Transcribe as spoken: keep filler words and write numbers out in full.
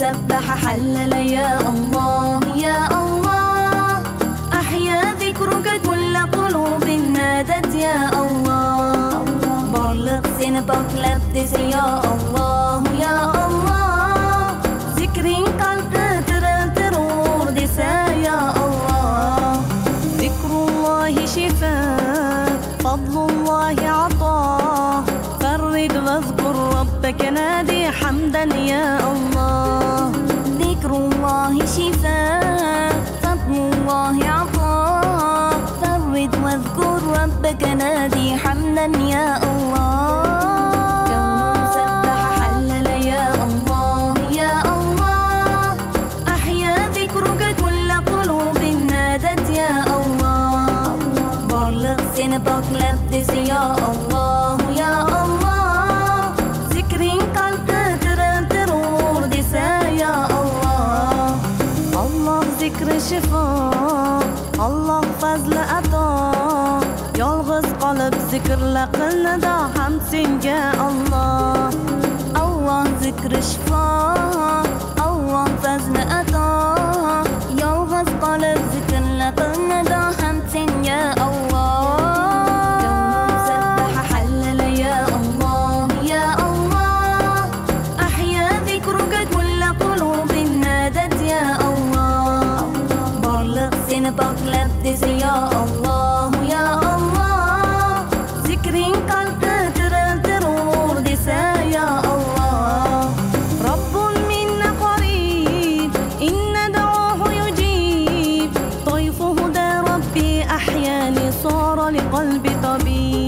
سبح حلل يا الله يا الله، أحيا ذكرك كل قلوب نادت يا الله. بارلıq seni paklab desa ya Allah ya Allah، zikring qalbni tiriltirur desa ya Allah. Zikrullahi shifa fadlullahi ata، فرد واذكر ربك نادي حمدا يا الله. ذكر الله شفاء فضل الله عطاء، فرد واذكر ربك نادي حمدا يا الله. كون سبح حلل يا الله يا الله، أحيا ذكرك كل قلوب نادت يا الله. بارلıq seni paklab desa ya Allah ya Allah، zikring qalbni tiriltirur desa ya Allah. Allah zikri shifo, Allah fazli ato, yolg'iz qolib zikrla qilnida ham senga Allah. Allah zikri shifo, Allah fazli ato, yolg'iz qolib zikrla qilnida ham senga Allah. Seni paklab desa ya Allah ya Allah، zikring qalbni tiriltirur desa ya Allah. Rabbul minna qarib inna du'ahu yujib، طيف هدى ربي أحياني صار لقلبي طبيب.